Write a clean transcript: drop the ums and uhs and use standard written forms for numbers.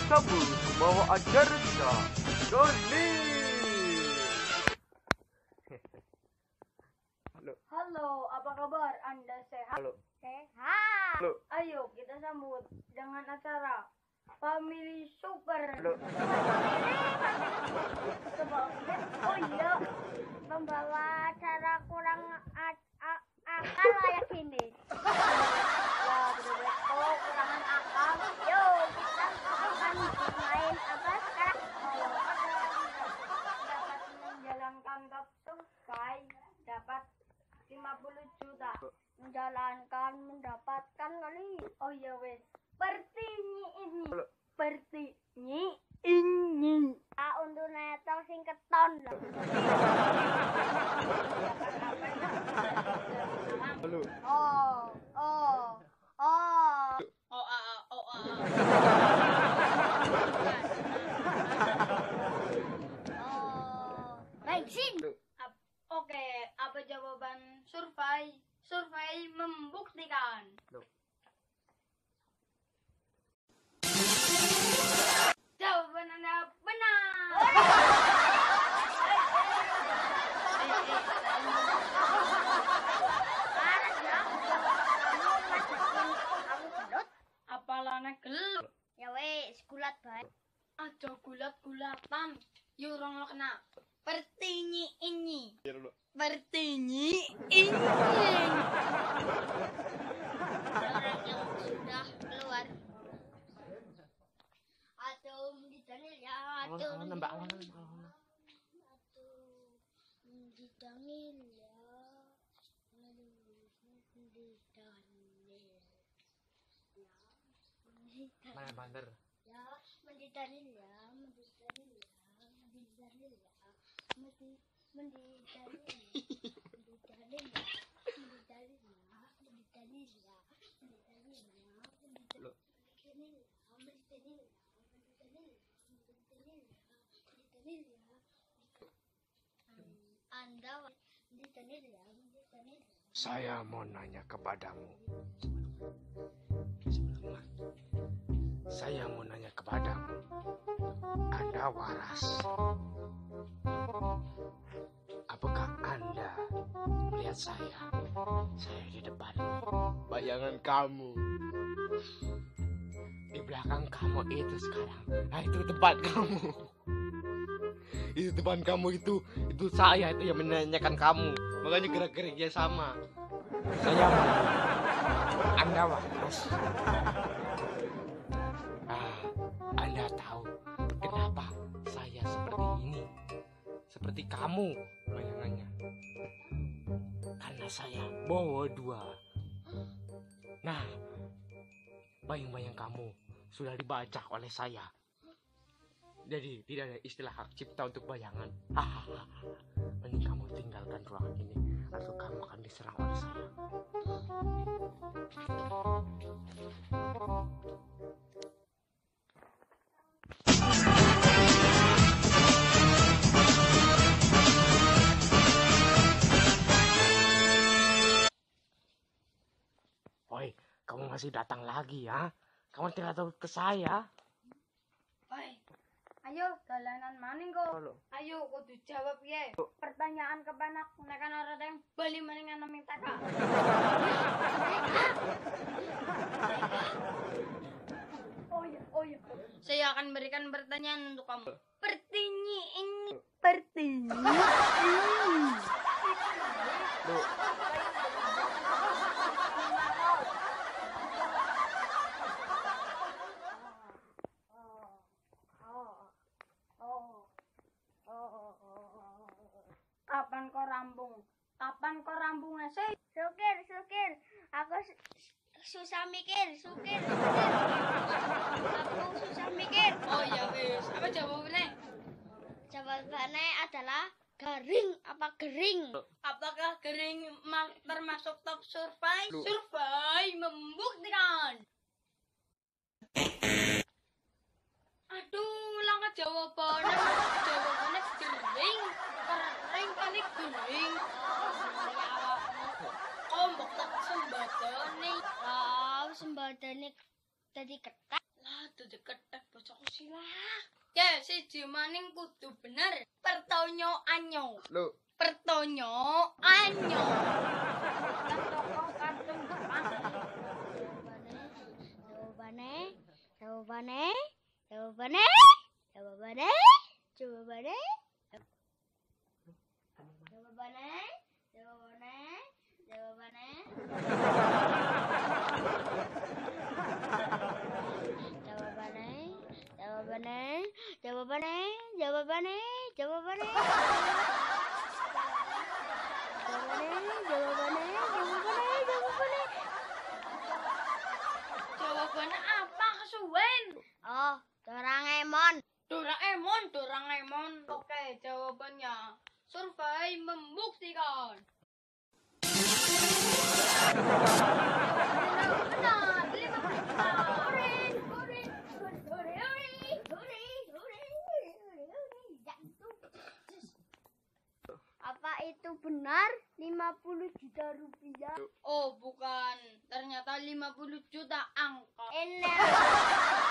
bersambut membawa acara kita Doni. Halo, apa kabar? Anda sehat? Halo. Sehat. Halo. Ayo kita sambut dengan acara Family Super. Halo. Oh iya, membawa acara kurang akal kayak gini. Ya, bener-bener. Oh, kurangan akal. Yo, kita akan main apa sekarang? Dapat menjalankan top survei, dapat 50 juta. Mendapatkan kali. Oh iya wes. Seperti ini. Untuk netol sing keton lah. Halo. Bensin. Oke, apa jawaban survei? Survei membuktikan. Jawaban Anda benar. Apalane gelut. Ya wes, gulat bae. Aja gulat-gulatan. Yo ora kena. Pertinyi ini. Pertinyi ini. Orang yang sudah keluar. Atau di Daniel ya, atau di Daniel ya. Mana banter? Ya, Mendi Daniel ya. Anda di Daniel ya. Saya mau nanya kepadamu. Saya mau nanya kepadamu. Anda waras. Apakah Anda melihat saya? Saya di depan. Bayangan kamu. Di belakang kamu itu sekarang. Nah, itu tempat kamu. Itu depan kamu itu saya itu yang menanyakan kamu. Makanya gerak-geriknya sama. Saya mau. Anda waras. Anda tahu kenapa saya seperti ini? Seperti kamu bayangannya. Karena saya bawa dua. Nah, bayang-bayang kamu sudah dibajak oleh saya. Jadi tidak ada istilah hak cipta untuk bayangan. Hahaha. Mending kamu tinggalkan ruangan ini atau kamu akan diserang oleh saya. Woi, kamu masih datang lagi ya? Kamu tidak tahu ke saya? Oi. Ayo dolanan maning kok. Ayo kudu jawab ya. Pertanyaan kepada nekan orang yang bali maning ana minta kak. Oh iya. Saya akan berikan pertanyaan untuk kamu. Pertinyi ini. Kapan kau rambung sih? Sukir. Aku susah mikir, sukir. Aku susah mikir. Oh ya wis, apa jawabannya? Jawabannya adalah garing apa gering? Apakah kering termasuk top survei? Survei membuktikan. Aduh, langkah jawabannya kering. Kering kali kering. Mbok tak sembadane. Sembadane tadi ketat. Dudu ketek bocahku silah. Ya, siji maning kudu bener. Pertanyaannya. Lho, Pertanyaannya. Kantung depan. Jawabannya. Jawabannya apa kesuwen? Oh, Doraemon. Doraemon. Oke, jawabannya. Survei membuktikan. Benar, 50 juta. Apa itu benar 50 juta rupiah? Oh, bukan. Ternyata 50 juta angka. Enak.